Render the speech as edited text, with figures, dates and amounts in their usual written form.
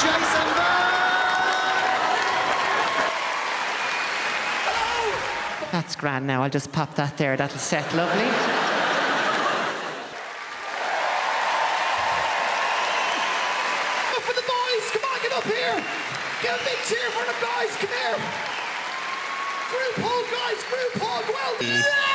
Jason Byrne! That's grand now. I'll just pop that there. That'll set lovely. Up for the boys! Come on, get up here! Give a big cheer for the guys! Come here! Group hug, guys! Group hug! Well, yeah!